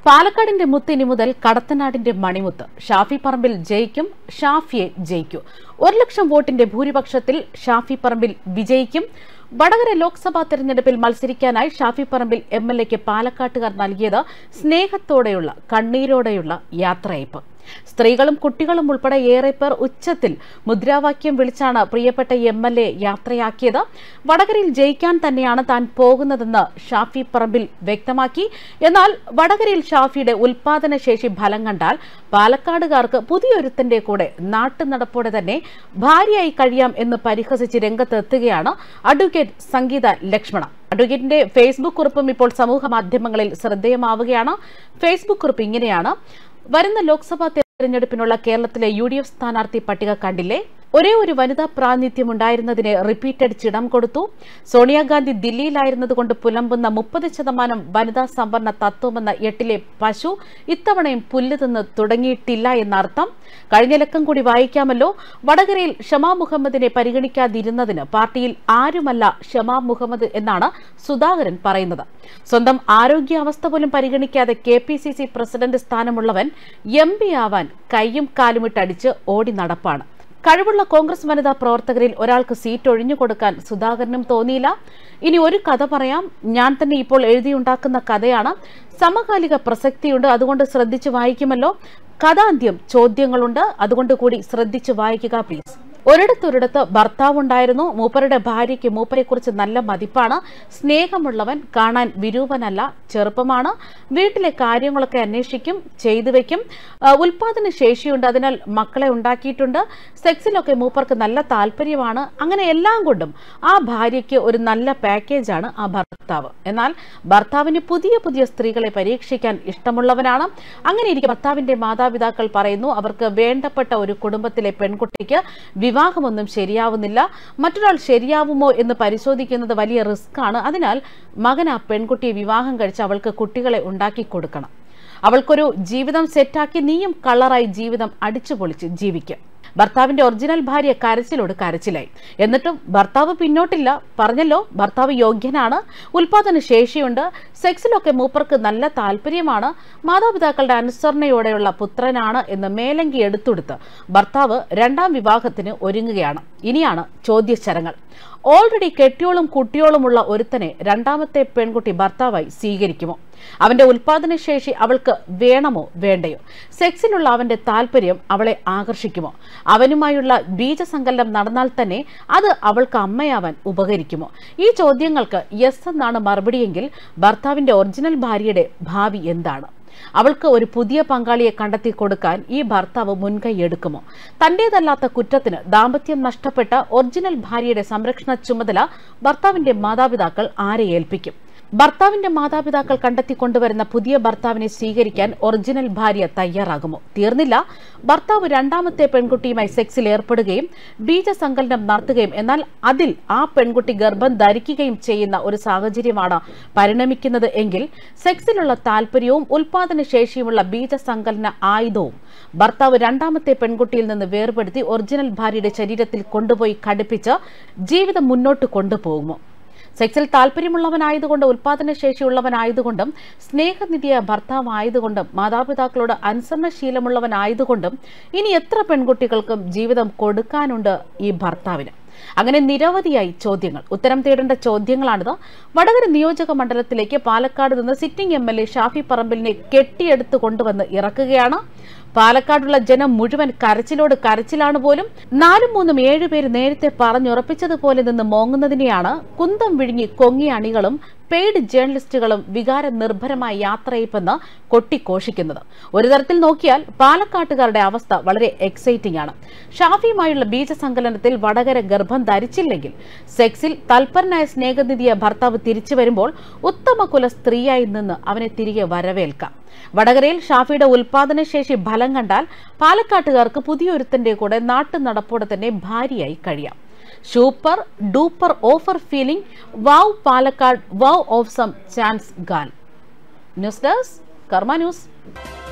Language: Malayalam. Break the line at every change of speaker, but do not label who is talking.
പാലക്കാടിന്റെ മുത്തിനി മുതൽ കടത്തനാടിന്റെ മണിമുത്ത് ഷാഫി പറമ്പിൽ ജയിക്കും, ഷാഫിയെ ജയിക്കൂ. 1 ലക്ഷം വോട്ടിന്റെ ഭൂരിപക്ഷത്തിൽ ഷാഫി പറമ്പിൽ വിജയിക്കും. വടകര ലോക്സഭാ തെരഞ്ഞെടുപ്പിൽ മത്സരിക്കാനായി ഷാഫി പറമ്പിൽ എംഎൽഎക്ക് പാലക്കാട്ടുകാർ നൽകിയത് സ്നേഹത്തോടെയുള്ള കണ്ണീരോടെയുള്ള യാത്രയയപ്പ്. സ്ത്രീകളും കുട്ടികളും ഉൾപ്പെടെ ഏറെ പേർ ഉച്ചത്തിൽ മുദ്രാവാക്യം വിളിച്ചാണ് പ്രിയപ്പെട്ട എംഎൽഎ യാത്രയാക്കിയത്. വടകരയിൽ ജയിക്കാൻ തന്നെയാണ് താൻ പോകുന്നതെന്ന് ഷാഫി പറമ്പിൽ വ്യക്തമാക്കി. എന്നാൽ വടകരയിൽ ഷാഫിയുടെ ഉൽപാദനശേഷി ഫലം കണ്ടാൽ പാലക്കാടുകാർക്ക് പുതിയൊരുത്തന്റെ കൂടെ നാട്ടുനടപ്പോടെ തന്നെ ഭാര്യയായി കഴിയാം എന്ന് പരിഹസിച്ച് രംഗത്തെത്തുകയാണ് അഡ്വക്കേറ്റ് സംഗീത ലക്ഷ്മണ. അഡ്വക്കേറ്റിന്റെ ഫേസ്ബുക്ക് കുറിപ്പും ഇപ്പോൾ സമൂഹ മാധ്യമങ്ങളിൽ ശ്രദ്ധേയമാവുകയാണ്. ഫേസ്ബുക്ക് കുറിപ്പ് ഇങ്ങനെയാണ്: വരുന്ന ലോക്സഭാ തെരഞ്ഞെടുപ്പിനുള്ള കേരളത്തിലെ UDF സ്ഥാനാർത്ഥി പട്ടിക കണ്ടില്ലേ? ഒരേ ഒരു വനിതാ പ്രാതിനിധ്യം ഉണ്ടായിരുന്നതിനെ റിപ്പീറ്റഡ് ചിടം കൊടുത്തു. സോണിയാഗാന്ധി ദില്ലിയിലായിരുന്നതുകൊണ്ട് പുലമ്പുന്ന 30% വനിതാ സംവരണ തത്വമെന്ന 8ലെ പശു ഇത്തവണയും പുല്ല് തിന്ന് തുടങ്ങിയിട്ടില്ല എന്നർത്ഥം. കഴിഞ്ഞ ലക്കം കൂടി വായിക്കാമല്ലോ. വടകരയിൽ ഷമാ മുഹമ്മദിനെ പരിഗണിക്കാതിരുന്നതിന് പാർട്ടിയിൽ ആരുമല്ല ഷമാ മുഹമ്മദ് എന്നാണ് സുധാകരൻ പറയുന്നത്. സ്വന്തം ആരോഗ്യാവസ്ഥ പോലും പരിഗണിക്കാതെ KPCC പ്രസിഡന്റ് സ്ഥാനമുള്ളവൻ MP ആവാൻ കൈയും കാലുമിട്ടടിച്ച് ഓടി നടപ്പാണ്. കഴിവുള്ള കോൺഗ്രസ് വനിതാ പ്രവർത്തകരിൽ ഒരാൾക്ക് സീറ്റ് ഒഴിഞ്ഞുകൊടുക്കാൻ സുധാകരനും തോന്നിയില്ല. ഇനി ഒരു കഥ പറയാം. ഞാൻ തന്നെ ഇപ്പോൾ എഴുതിയുണ്ടാക്കുന്ന കഥയാണ്. സമകാലിക പ്രസക്തിയുണ്ട്, അതുകൊണ്ട് ശ്രദ്ധിച്ചു വായിക്കുമല്ലോ. കഥാന്ത്യം ചോദ്യങ്ങളുണ്ട്, അതുകൊണ്ട് കൂടി ശ്രദ്ധിച്ചു വായിക്കുക പ്ലീസ്. ഒരിടത്തൊരിടത്ത് ഭർത്താവുണ്ടായിരുന്നു. മൂപ്പരുടെ ഭാര്യയ്ക്ക് മൂപ്പരെക്കുറിച്ച് നല്ല മതിപ്പാണ്. സ്നേഹമുള്ളവൻ, കാണാൻ വിരൂപനല്ല, ചെറുപ്പമാണ്, വീട്ടിലെ കാര്യങ്ങളൊക്കെ അന്വേഷിക്കും, ചെയ്തു വെക്കും, ഉൽപാദന ശേഷിയുണ്ട്, അതിനാൽ മക്കളെ ഉണ്ടാക്കിയിട്ടുണ്ട്, സെക്സിലൊക്കെ മൂപ്പർക്ക് നല്ല താല്പര്യമാണ്. അങ്ങനെ എല്ലാം കൊണ്ടും ആ ഭാര്യയ്ക്ക് ഒരു നല്ല പാക്കേജാണ് ആ ഭർത്താവ്. എന്നാൽ ഭർത്താവിന് പുതിയ പുതിയ സ്ത്രീകളെ പരീക്ഷിക്കാൻ ഇഷ്ടമുള്ളവനാണ്. അങ്ങനെ ഇരിക്കെ ഭർത്താവിന്റെ മാതാപിതാക്കൾ പറയുന്നു അവർക്ക് വേണ്ടപ്പെട്ട ഒരു കുടുംബത്തിലെ പെൺകുട്ടിക്ക് വിവാഹമൊന്നും ശരിയാവുന്നില്ല, മറ്റൊരാൾ ശരിയാവുമോ എന്ന് പരിശോധിക്കുന്നത് വലിയ റിസ്ക് ആണ്. അതിനാൽ മകൻ ആ പെൺകുട്ടിയെ വിവാഹം കഴിച്ച് അവൾക്ക് കുട്ടികളെ ഉണ്ടാക്കി കൊടുക്കണം. അവൾക്കൊരു ജീവിതം സെറ്റാക്കി നീയും കളറായി ജീവിതം അടിച്ചുപൊളിച്ച് ജീവിക്കും. ഭർത്താവിന്റെ ഒറിജിനൽ ഭാര്യ കരച്ചിലോട് കരച്ചിലായി. എന്നിട്ടും ഭർത്താവ് പിന്നോട്ടില്ല. പറഞ്ഞല്ലോ, ഭർത്താവ് യോഗ്യനാണ്, ഉൽപാദന ശേഷിയുണ്ട്, സെക്സിലൊക്കെ മൂപ്പർക്ക് നല്ല താല്പര്യമാണ്, മാതാപിതാക്കളുടെ അനുസരണയോടെയുള്ള പുത്രനാണ് എന്ന് മേലങ്കി എടുത്തുകൊടുത്ത് ഭർത്താവ് 2ാം വിവാഹത്തിന് ഒരുങ്ങുകയാണ്. ഇനിയാണ് ചോദ്യശരങ്ങൾ. ഓൾറെഡി കെട്ടിയോളും കുട്ടിയോളുമുള്ള ഒരുത്തനെ 2ാമത്തെ പെൺകുട്ടി ഭർത്താവായി സ്വീകരിക്കുമോ? അവന്റെ ഉൽപാദനശേഷി അവൾക്ക് വേണമോ വേണ്ടയോ? സെക്സിലുള്ള അവന്റെ താല്പര്യം അവളെ ആകർഷിക്കുമോ? അവനുമായുള്ള ബീജസങ്കലനം നടന്നാൽ തന്നെ അത് അവൾക്ക് അമ്മയാവാൻ ഉപകരിക്കുമോ? ഈ ചോദ്യങ്ങൾക്ക് യെസ് എന്നാണ് മറുപടിയെങ്കിൽ ഭർത്താവിന്റെ ഒറിജിനൽ ഭാര്യയുടെ ഭാവി എന്താണ്? അവൾക്ക് ഒരു പുതിയ പങ്കാളിയെ കണ്ടെത്തി കൊടുക്കാൻ ഈ ഭർത്താവ് മുൻകൈ എടുക്കുമോ? തന്റേതല്ലാത്ത കുറ്റത്തിന് ദാമ്പത്യം നഷ്ടപ്പെട്ട ഒറിജിനൽ ഭാര്യയുടെ സംരക്ഷണ ചുമതല ഭർത്താവിന്റെ മാതാപിതാക്കൾ ആരെ ഏൽപ്പിക്കും? ഭർത്താവിന്റെ മാതാപിതാക്കൾ കണ്ടെത്തി കൊണ്ടുവരുന്ന പുതിയ ഭർത്താവിനെ സ്വീകരിക്കാൻ ഒറിജിനൽ ഭാര്യ തയ്യാറാകുമോ? തീർന്നില്ല. ഭർത്താവ് 2ാമത്തെ പെൺകുട്ടിയുമായി സെക്സിൽ ഏർപ്പെടുകയും ബീജസങ്കലനം നടത്തുകയും എന്നാൽ അതിൽ ആ പെൺകുട്ടി ഗർഭം ധരിക്കുകയും ചെയ്യുന്ന ഒരു സാഹചര്യമാണ് പരിണമിക്കുന്നത് എങ്കിൽ സെക്സിലുള്ള താല്പര്യവും ഉൽപാദന ശേഷിയുമുള്ള ബീജസങ്കലന ആയുധവും ഭർത്താവ് 2ാമത്തെ പെൺകുട്ടിയിൽ നിന്ന് വേർപെടുത്തി ഒറിജിനൽ ഭാര്യയുടെ ശരീരത്തിൽ കൊണ്ടുപോയി ഘടിപ്പിച്ച് ജീവിതം മുന്നോട്ട് കൊണ്ടുപോകുമോ? സെക്സിൽ താല്പര്യമുള്ളവനായതുകൊണ്ട്, ഉൽപാദനശേഷിയുള്ളവനായതുകൊണ്ടും, സ്നേഹനിധിയായ ഭർത്താവായതുകൊണ്ടും, മാതാപിതാക്കളോട് അനുസരണശീലമുള്ളവനായതുകൊണ്ടും ഇനി എത്ര പെൺകുട്ടികൾക്കും ജീവിതം കൊടുക്കാനുണ്ട് ഈ ഭർത്താവിന്? അങ്ങനെ നിരവധിയായി ചോദ്യങ്ങൾ. ഉത്തരം തേടേണ്ട ചോദ്യങ്ങളാണിത്. വടകര നിയോജക മണ്ഡലത്തിലേക്ക് പാലക്കാട് നിന്ന് സിറ്റിംഗ് MLA ഷാഫി പറമ്പിലിനെ കെട്ടിയെടുത്തു കൊണ്ടുവന്ന് ഇറക്കുകയാണ്. പാലക്കാടുള്ള ജനം മുഴുവൻ കരച്ചിലോട് കരച്ചിലാണ് പോലും. 4ഉം 3ഉം 7 പേര് നേരത്തെ പറഞ്ഞുറപ്പിച്ചതുപോലെ നിന്ന് മോങ്ങുന്നതിനെയാണ് കുന്തം വിഴുങ്ങി കൊങ്ങിയ അണികളും പെയ്ഡ് ജേർണലിസ്റ്റുകളും വികാര നിർഭരമായ യാത്രയപ്പെന്ന് കൊട്ടിഘോഷിക്കുന്നത്. ഒരു തരത്തിൽ നോക്കിയാൽ പാലക്കാട്ടുകാരുടെ അവസ്ഥ വളരെ എക്സൈറ്റിംഗ് ആണ്. ഷാഫിയുമായുള്ള ബീജസങ്കലനത്തിൽ വടകര ഗർഭം ധരിച്ചില്ലെങ്കിൽ സെക്സിൽ തൽപരനായ സ്നേഹനിധിയ ഭർത്താവ് തിരിച്ചു വരുമ്പോൾ ഉത്തമ കുല സ്ത്രീയായി നിന്ന് അവനെ തിരികെ വരവേൽക്കാം. വടകരയിൽ ഷാഫിയുടെ ഉൽപാദനശേഷി ഫലം കണ്ടാൽ പാലക്കാട്ടുകാർക്ക് പുതിയൊരുത്തന്റെ കൂടെ നാട്ടുനടപ്പോടെ തന്നെ ഭാര്യയായി കഴിയാം. Super duper offer feeling. Wow Palakkad, wow of some chance gal. News desk Karma news.